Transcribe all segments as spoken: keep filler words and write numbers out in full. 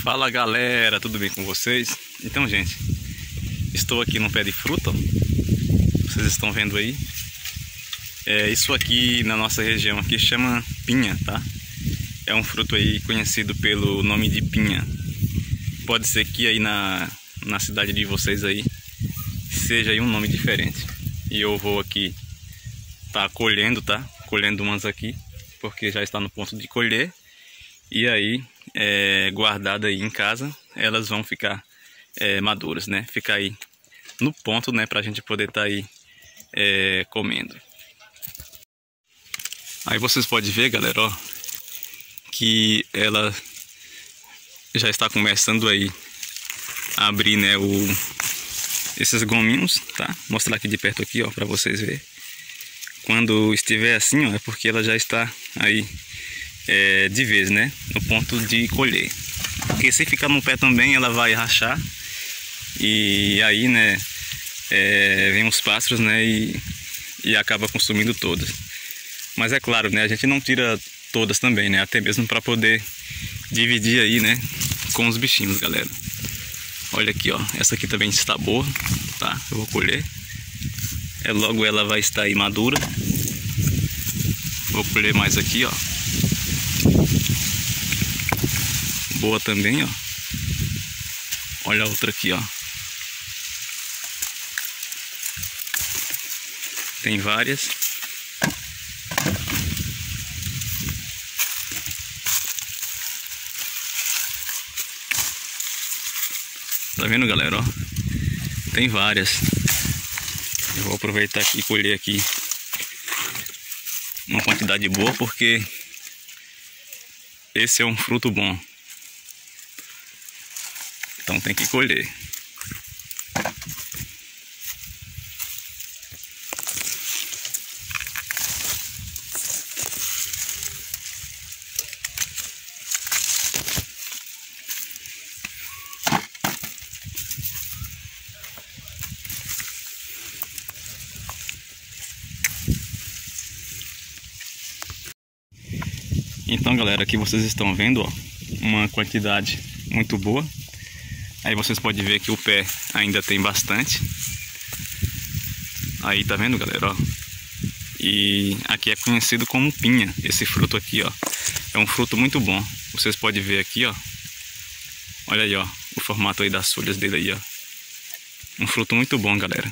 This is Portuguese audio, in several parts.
Fala galera, tudo bem com vocês? Então gente, estou aqui no pé de fruta, ó. Vocês estão vendo aí. É, isso aqui na nossa região aqui chama pinha, tá? É um fruto aí conhecido pelo nome de pinha. Pode ser que aí na, na cidade de vocês aí seja aí um nome diferente. E eu vou aqui tá colhendo, tá? Colhendo umas aqui, porque já está no ponto de colher. E aí, é, guardada aí em casa, elas vão ficar é, maduras, né? Ficar aí no ponto, né? Pra gente poder estar tá aí é, comendo. Aí vocês podem ver, galera, ó, que ela já está começando aí a abrir, né? O, esses gominhos, tá? Vou mostrar aqui de perto aqui, ó, pra vocês verem. Quando estiver assim, ó, é porque ela já está aí É, de vez, né, no ponto de colher, porque se ficar no pé também ela vai rachar e aí, né, é, vem os pássaros, né, e, e acaba consumindo todas. Mas é claro, né, a gente não tira todas também, né, até mesmo para poder dividir aí, né, com os bichinhos, galera. Olha aqui, ó, essa aqui também está boa, tá? Eu vou colher. É, logo ela vai estar aí madura. Vou colher mais aqui, ó. Boa também, ó. Olha a outra aqui, ó. Tem várias. Tá vendo, galera, ó? Tem várias. Eu vou aproveitar aqui e colher aqui uma quantidade boa, porque esse é um fruto bom. Então tem que colher. Então, galera, aqui vocês estão vendo, ó, uma quantidade muito boa. Aí vocês podem ver que o pé ainda tem bastante. Aí, tá vendo, galera, ó? E aqui é conhecido como pinha, esse fruto aqui, ó. É um fruto muito bom. Vocês podem ver aqui, ó. Olha aí, ó, o formato aí das folhas dele aí, ó. Um fruto muito bom, galera.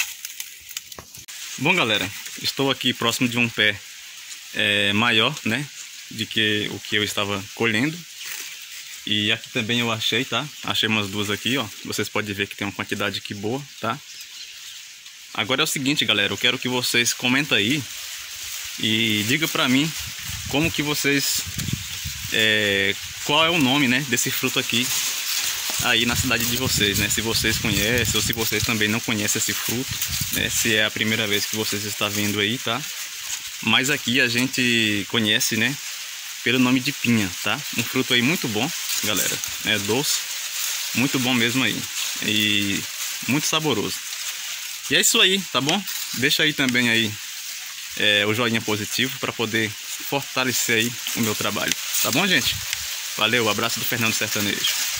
Bom, galera, estou aqui próximo de um pé é, maior, né, de que o que eu estava colhendo. E aqui também eu achei, tá? Achei umas duas aqui, ó. Vocês podem ver que tem uma quantidade aqui boa, tá? Agora é o seguinte, galera. Eu quero que vocês comentem aí e digam pra mim como que vocês... É, qual é o nome, né, desse fruto aqui aí na cidade de vocês, né? Se vocês conhecem ou se vocês também não conhecem esse fruto, né? Se é a primeira vez que vocês estão vendo aí, tá? Mas aqui a gente conhece, né, pelo nome de pinha, tá? Um fruto aí muito bom, galera. É doce, muito bom mesmo aí. E muito saboroso. E é isso aí, tá bom? Deixa aí também aí é, o joinha positivo para poder fortalecer aí o meu trabalho. Tá bom, gente? Valeu, abraço do Fernando Sertanejo.